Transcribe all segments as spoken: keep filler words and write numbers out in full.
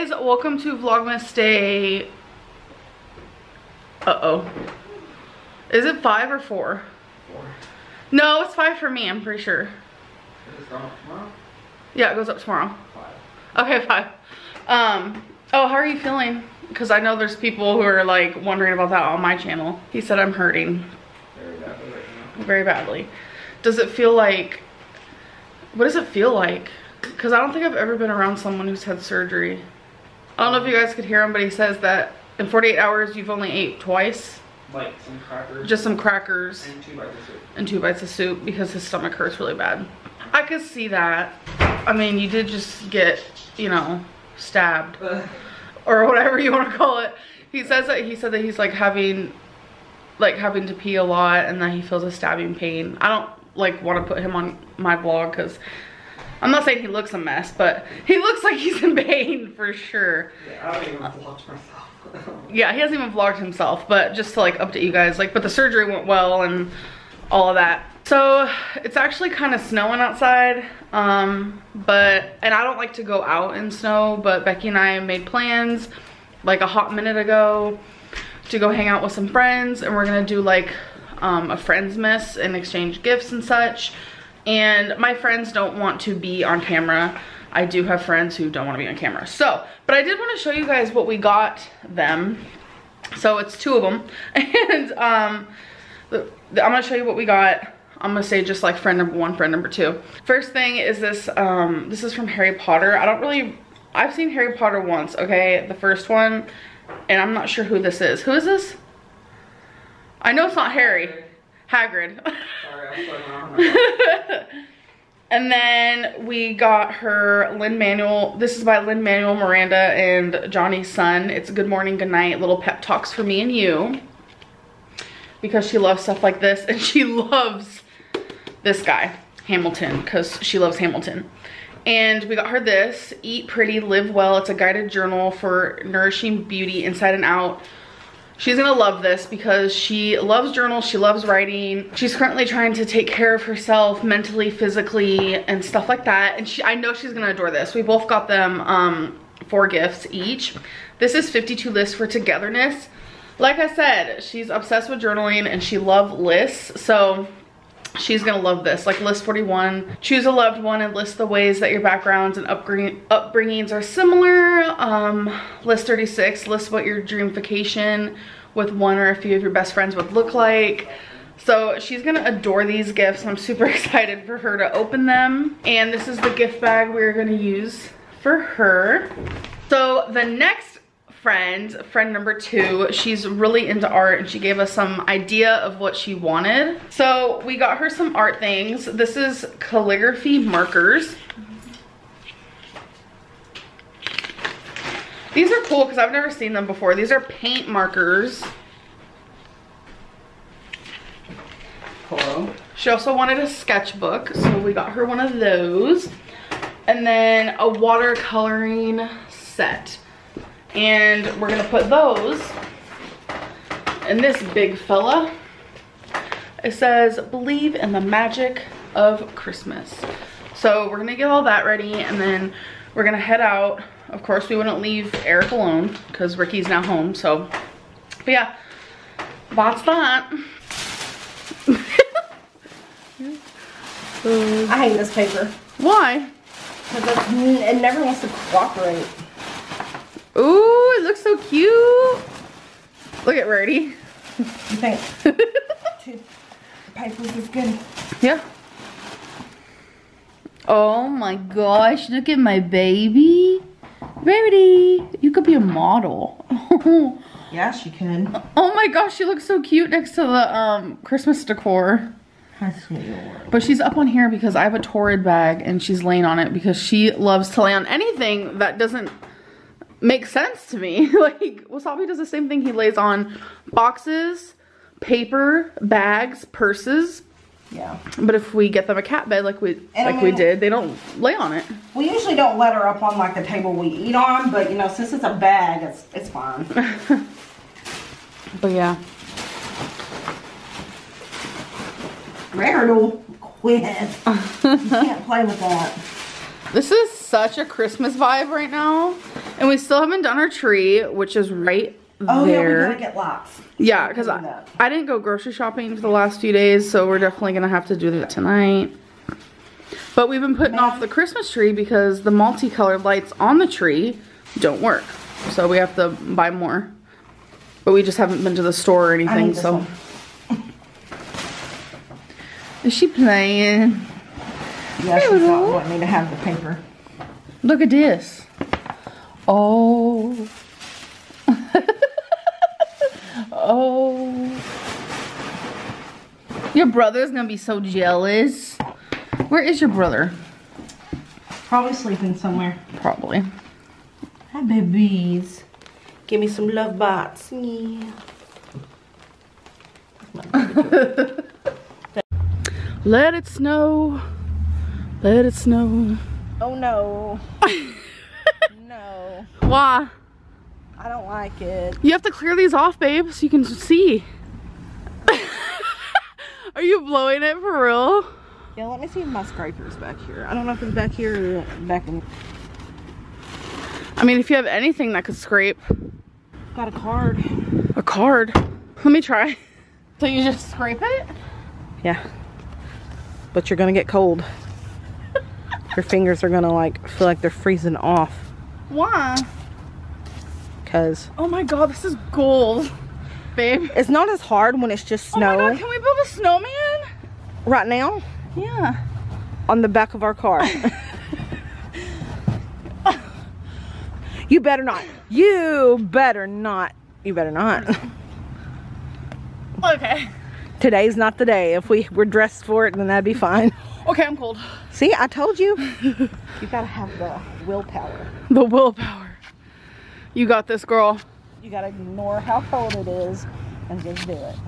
guys, welcome to Vlogmas Day. Uh-oh. Is it five or four? Four. No, it's five for me, I'm pretty sure. Is it going up tomorrow? Yeah, it goes up tomorrow. Five. Okay, five. Um, oh, how are you feeling? Because I know there's people who are like wondering about that on my channel. He said I'm hurting. Very badly right now. Very badly. Does it feel like, what does it feel like? Because I don't think I've ever been around someone who's had surgery. I don't know if you guys could hear him, but he says that in forty-eight hours you've only ate twice. Like some crackers. Just some crackers. And two bites of soup. And two bites of soup because his stomach hurts really bad. I could see that. I mean, you did just get, you know, stabbed. Or whatever you want to call it. He says that he said that he's like having like having to pee a lot and that he feels a stabbing pain. I don't like want to put him on my vlog because I'm not saying he looks a mess, but he looks like he's in pain for sure. Yeah, I haven't even vlogged myself. Yeah, he hasn't even vlogged himself, but just to like update you guys, like, but the surgery went well and all of that. So it's actually kind of snowing outside, um, but, and I don't like to go out in snow, but Becky and I made plans like a hot minute ago to go hang out with some friends, and we're gonna do like um, a friends miss and exchange gifts and such. And my friends don't want to be on camera. I do have friends who don't want to be on camera. So, but I did want to show you guys what we got them. So it's two of them. And um, the, the, I'm gonna show you what we got. I'm gonna say just like friend number one, friend number two. First thing is this, um, this is from Harry Potter. I don't really, I've seen Harry Potter once, okay? The first one, and I'm not sure who this is. Who is this? I know it's not Harry. Hagrid. Sorry, I was like, oh. And then we got her Lin-Manuel. This is by Lin-Manuel Miranda and Johnny's son. It's Good Morning, Good Night, little pep talks for me and you. Because she loves stuff like this, and she loves this guy, Hamilton, because she loves Hamilton. And we got her this, Eat Pretty, Live Well. It's a guided journal for nourishing beauty inside and out. She's gonna love this because she loves journals, she loves writing. She's currently trying to take care of herself mentally, physically, and stuff like that. And she, I know she's gonna adore this. We both got them um, four gifts each. This is fifty-two lists for togetherness. Like I said, she's obsessed with journaling and she loves lists. So she's gonna love this. Like list forty-one, choose a loved one and list the ways that your backgrounds and upbringing, upbringings are similar. Um, list thirty-six, list what your dream vacation with one or a few of your best friends would look like. So she's gonna adore these gifts. I'm super excited for her to open them. And this is the gift bag we're gonna use for her. So the next friend, friend number two, she's really into art and she gave us some idea of what she wanted. So we got her some art things. This is calligraphy markers. These are cool because I've never seen them before. These are paint markers. Cool. She also wanted a sketchbook, so we got her one of those. And then a watercoloring set. And we're gonna put those in this big fella. It says, believe in the magic of Christmas. So we're gonna get all that ready and then we're gonna head out. Of course, we wouldn't leave Eric alone because Ricky's now home, so. But yeah, that's that. I hate this paper. Why? Because it never wants to cooperate. Ooh, it looks so cute. Look at Rarity. You think two papers is good? Yeah. Oh my gosh, look at my baby. Rarity, you could be a model. Yes, you can. Oh my gosh, she looks so cute next to the um, Christmas decor. That's sweet. Lord. But she's up on here because I have a Torrid bag and she's laying on it because she loves to lay on anything that doesn't make sense to me. Like, Wasabi does the same thing. He lays on boxes, paper, bags, purses. Yeah. But if we get them a cat bed like we And like I mean, we did, they don't lay on it. We usually don't let her up on like the table we eat on, but you know, since it's a bag, it's it's fine. But yeah. Rare quit. You can't play with that. This is such a Christmas vibe right now. And we still haven't done our tree, which is right Oh there. yeah, we gotta get lots. Yeah, because I, that. I didn't go grocery shopping for the last few days, so we're definitely gonna have to do that tonight. But we've been putting off the Christmas tree because the multicolored lights on the tree don't work. So we have to buy more. But we just haven't been to the store or anything, so. One. Is she playing? Yeah, she's not wanting me to have the paper. Look at this. Oh. Oh. Your brother's gonna be so jealous. Where is your brother? Probably sleeping somewhere. Probably. Hi, babies. Give me some love bots. Yeah. Let it snow. Let it snow. Oh no. No. Why? I don't like it. You have to clear these off, babe, so you can see. Are you blowing it for real? Yeah, let me see if my scraper's back here. I don't know if it's back here or back in. I mean, if you have anything that could scrape. Got a card. A card? Let me try. So you just scrape it? Yeah. But you're gonna get cold. Your fingers are gonna like feel like they're freezing off. Why? Cause Oh my god, this is gold. Babe. it's not as hard when it's just snow. Oh my god, can we build a snowman? Right now, Yeah. on the back of our car. You better not. You better not. You better not. Okay. Today's not the day. If we were dressed for it, then that'd be fine. Okay, I'm cold. See, I told you. You gotta have the willpower. The willpower. You got this, girl. You gotta ignore how cold it is and just do it.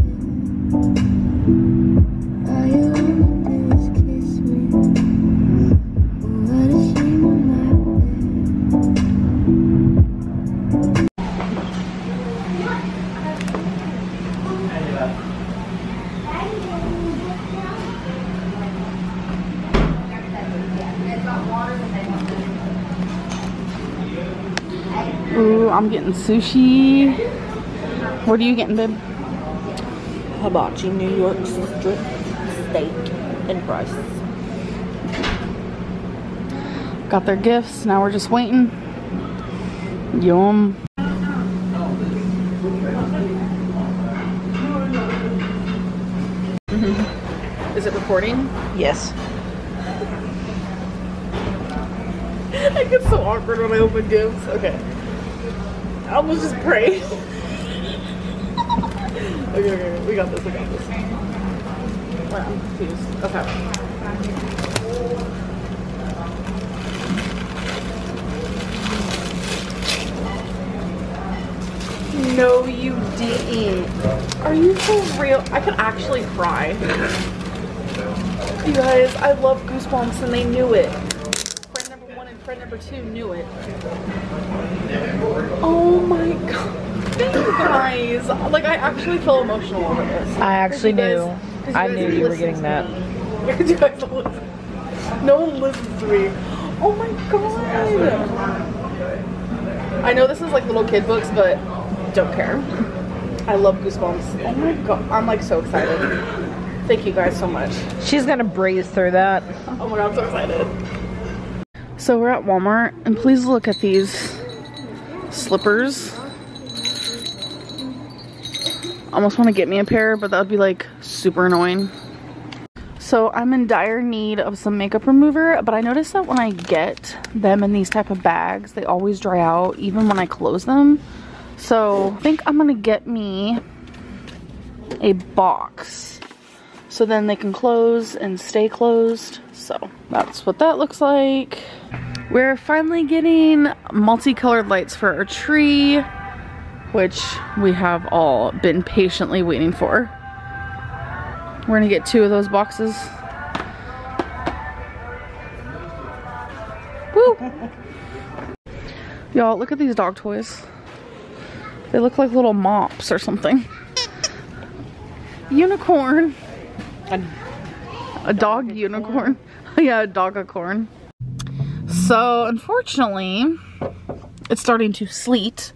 Ooh, I'm getting sushi. What are you getting, babe? Hibachi New York strip steak and rice. Got their gifts. Now we're just waiting. Yum. Is it recording? Yes. I get so awkward when I open gifts. Okay. I almost just prayed. Okay, okay, we got this, we got this. Well, I'm confused. Okay. No, you didn't. Are you for real? I could actually cry. You guys, I love Goosebumps and they knew it. Friend number one and friend number two knew it. Oh my god. Thank you guys. Like, I actually feel emotional over this. I actually Because you knew. guys- because I guys knew you were listen getting to that. me. Because you guys don't listen. No one listens to me. Oh my god. I know this is like little kid books, but don't care. I love Goosebumps. Oh my god. I'm like so excited. Thank you guys so much. She's gonna breeze through that. Oh my god, I'm so excited. So we're at Walmart, and please look at these slippers. Almost want to get me a pair, but that would be like super annoying. So I'm in dire need of some makeup remover, but I noticed that when I get them in these type of bags, they always dry out even when I close them. So I think I'm gonna get me a box so then they can close and stay closed. So that's what that looks like. We're finally getting multicolored lights for our tree, which we have all been patiently waiting for. We're gonna get two of those boxes. Woo! Y'all, look at these dog toys. They look like little mops or something. Unicorn. A, A dog unicorn. Yeah, a dog-a-corn. So, unfortunately, it's starting to sleet.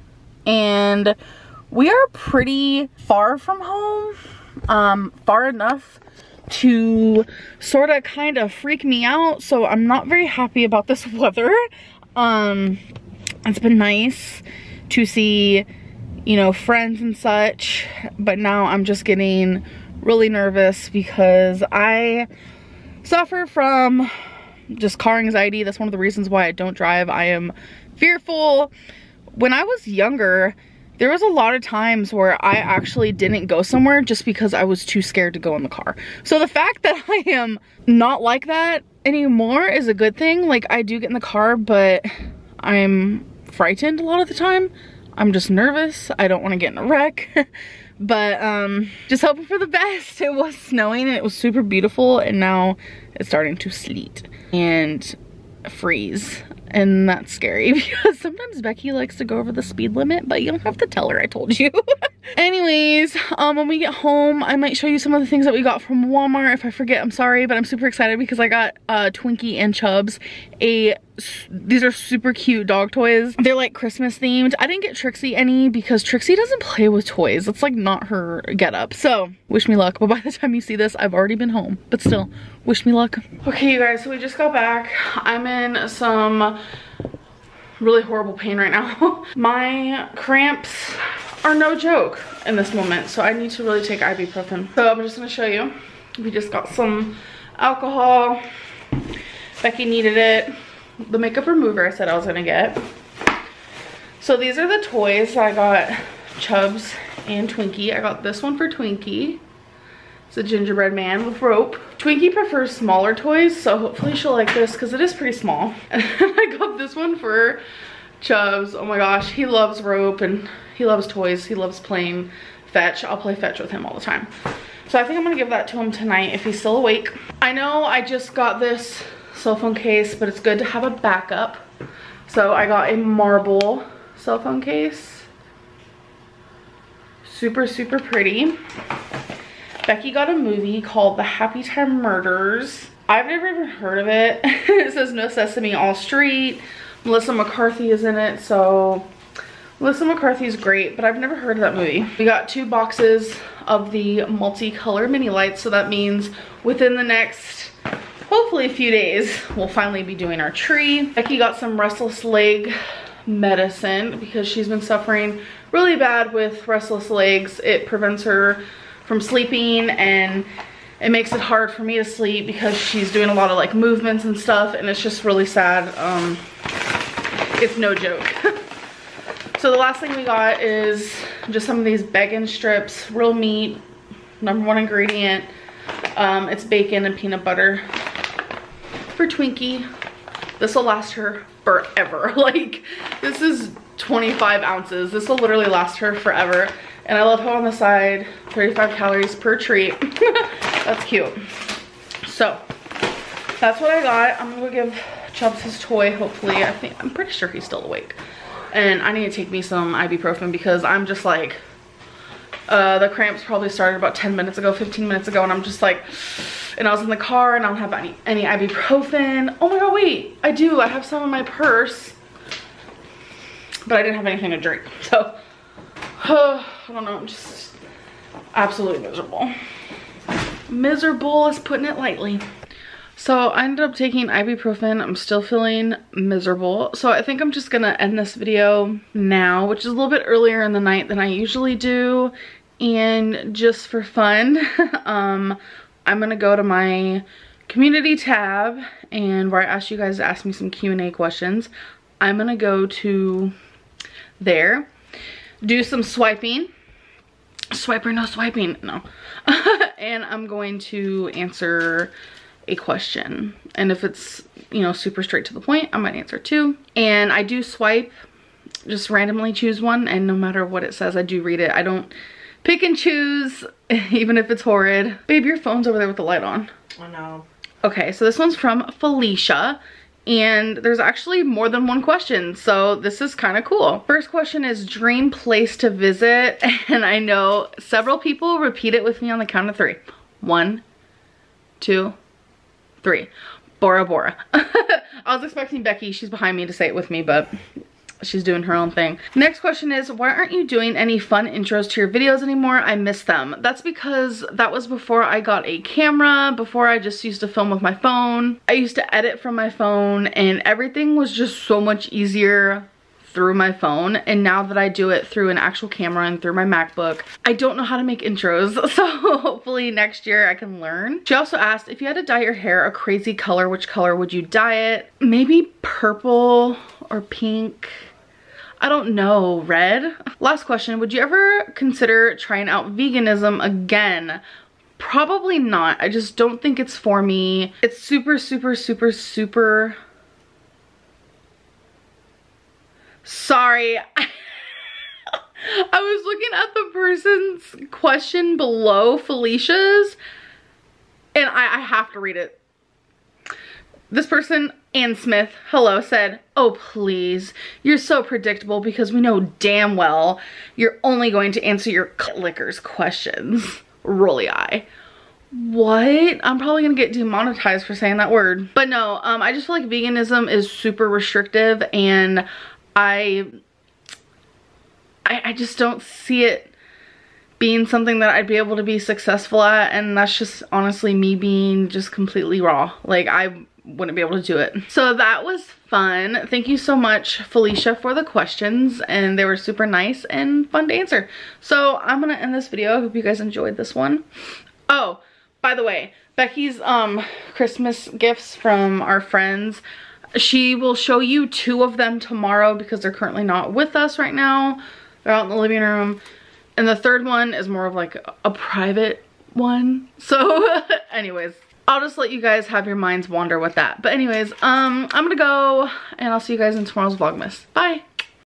And we are pretty far from home. Um, far enough to sort of kind of freak me out. So I'm not very happy about this weather. Um, it's been nice to see, you know, friends and such. But now I'm just getting really nervous because I suffer from just car anxiety. That's one of the reasons why I don't drive. I am fearful. When I was younger, there was a lot of times where I actually didn't go somewhere just because I was too scared to go in the car. So the fact that I am not like that anymore is a good thing. Like, I do get in the car, but I'm frightened a lot of the time. I'm just nervous. I don't want to get in a wreck. But um, just hoping for the best. It was snowing and it was super beautiful, and now it's starting to sleet and freeze. And that's scary because sometimes Becky likes to go over the speed limit, but you don't have to tell her I told you. Anyways, um, when we get home, I might show you some of the things that we got from Walmart. If I forget, I'm sorry, but I'm super excited because I got uh, Twinkie and Chubbs. A, these are super cute dog toys. They're like Christmas themed. I didn't get Trixie any because Trixie doesn't play with toys. It's like not her getup. So wish me luck, but by the time you see this, I've already been home. But still, wish me luck. Okay, you guys, so we just got back. I'm in some really horrible pain right now. My cramps are no joke in this moment, so I need to really take ibuprofen. So I'm just gonna show you. We just got some alcohol. Becky needed it. The makeup remover I said I was gonna get. So these are the toys. I got Chubbs and Twinkie. I got this one for Twinkie. It's a gingerbread man with rope. Twinkie prefers smaller toys, so hopefully she'll like this because it is pretty small. And I got this one for Chubbs. Oh my gosh, he loves rope and he loves toys. He loves playing fetch. I'll play fetch with him all the time. So I think I'm gonna give that to him tonight if he's still awake. I know I just got this cell phone case, but it's good to have a backup. So I got a marble cell phone case. Super, super pretty. Becky got a movie called The Happy Time Murders. I've never even heard of it. It says No Sesame All Street. Melissa McCarthy is in it, so Melissa McCarthy is great, but I've never heard of that movie. We got two boxes of the multicolor mini lights, so that means within the next, hopefully a few days, we'll finally be doing our tree. Becky got some restless leg medicine because she's been suffering really bad with restless legs. It prevents her from sleeping and it makes it hard for me to sleep because she's doing a lot of like movements and stuff, and it's just really sad. Um, it's no joke. So the last thing we got is just some of these bacon strips, real meat, number one ingredient. Um, it's bacon and peanut butter for Twinkie. This will last her forever. Like, this is twenty-five ounces. This will literally last her forever. And I love how on the side, thirty-five calories per treat. That's cute. So that's what I got. I'm gonna go give Chubbs his toy, hopefully. I think, I'm pretty sure he's still awake. And I need to take me some ibuprofen because I'm just like, uh, the cramps probably started about ten minutes ago, fifteen minutes ago, and I'm just like, and I was in the car and I don't have any, any ibuprofen. Oh my god, wait, I do, I have some in my purse, but I didn't have anything to drink, so, uh, I don't know, I'm just absolutely miserable. Miserable is putting it lightly. So I ended up taking ibuprofen. I'm still feeling miserable. So I think I'm just gonna end this video now, which is a little bit earlier in the night than I usually do. And just for fun, um, I'm gonna go to my community tab, and where I asked you guys to ask me some Q and A questions. I'm gonna go to there, do some swiping. Swipe or no swiping, no. And I'm going to answer a question, and if it's, you know, super straight to the point, I might answer two. And I do swipe, just randomly choose one, and no matter what it says, I do read it. I don't pick and choose, even if it's horrid. Babe, your phone's over there with the light on. I know. Okay, so this one's from Felicia, and there's actually more than one question, so this is kind of cool. First question is dream place to visit, and I know several people repeat it with me on the count of three. One, two, three. Bora Bora. I was expecting Becky, she's behind me, to say it with me, but she's doing her own thing. Next question is, why aren't you doing any fun intros to your videos anymore? I miss them. That's because that was before I got a camera, before I just used to film with my phone. I used to edit from my phone and everything was just so much easier through my phone, and now that I do it through an actual camera and through my MacBook, I don't know how to make intros, so hopefully next year I can learn. She also asked, if you had to dye your hair a crazy color, which color would you dye it? Maybe purple or pink. I don't know, red? Last question, would you ever consider trying out veganism again? Probably not. I just don't think it's for me. It's super, super, super, super... Sorry. I was looking at the person's question below Felicia's, and I, I have to read it. This person, Ann Smith, hello, said, oh please, you're so predictable because we know damn well you're only going to answer your lickers questions. Rolly eye. What? I'm probably gonna get demonetized for saying that word. But no, um, I just feel like veganism is super restrictive, and I, I, I just don't see it being something that I'd be able to be successful at, and that's just honestly me being just completely raw. Like, I wouldn't be able to do it. So that was fun. Thank you so much, Felicia, for the questions, and they were super nice and fun to answer. So I'm gonna end this video. I hope you guys enjoyed this one. Oh, by the way, Becky's um Christmas gifts from our friends, she will show you two of them tomorrow because they're currently not with us right now. They're out in the living room. And the third one is more of like a private one. So anyways, I'll just let you guys have your minds wander with that. But anyways, um, I'm gonna go and I'll see you guys in tomorrow's Vlogmas. Bye.